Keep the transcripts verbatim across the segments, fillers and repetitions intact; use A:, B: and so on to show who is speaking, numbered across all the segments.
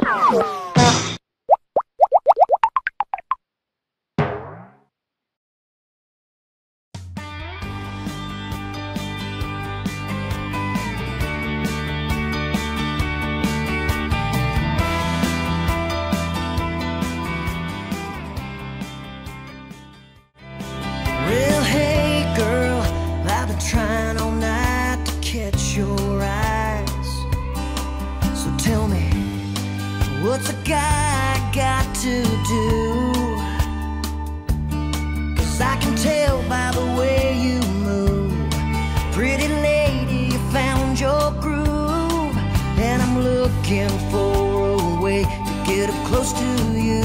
A: Well, hey girl, I've been trying all night to catch your eyes. So tell me, what's a guy got to do? 'Cause I can tell by the way you move, pretty lady, you found your groove. And I'm looking for a way to get up close to you.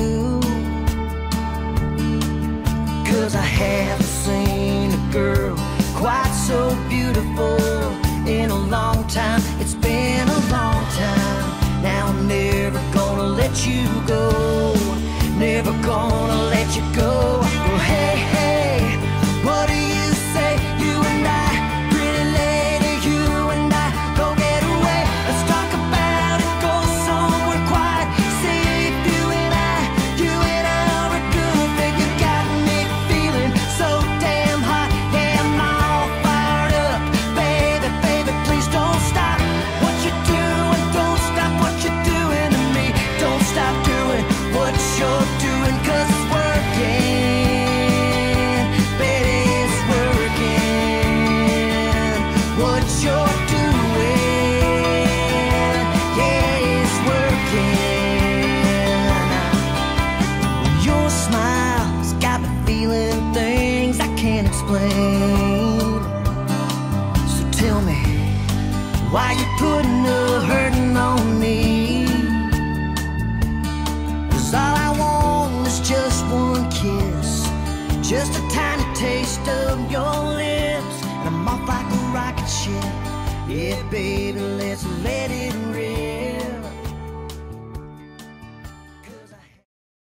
A: 'Cause I haven't seen a girl quite so beautiful in a long time. It's been a long time. Now I'm never gonna let you go, never gonna let you go. Well, hey, hey, what do you say? You and I, pretty lady, you and I, go get away. Let's talk about it, go somewhere quiet. See if you and I, you and I are a good thing. You got me feeling so damn hot. Yeah, I'm all fired up. Baby, baby, please don't stop what you're doing. Don't stop what you're doing to me. Don't stop doing what you're doing, 'cause it's working. Baby, it's working. What you're doing, yeah, it's working. Your smile's got me feeling things I can't explain. So tell me, why you putting the hurting on me? 'Cause all I want is just one kiss, just a tiny taste of your lips, and I'm off like a rocket ship. Yeah, baby, let's let it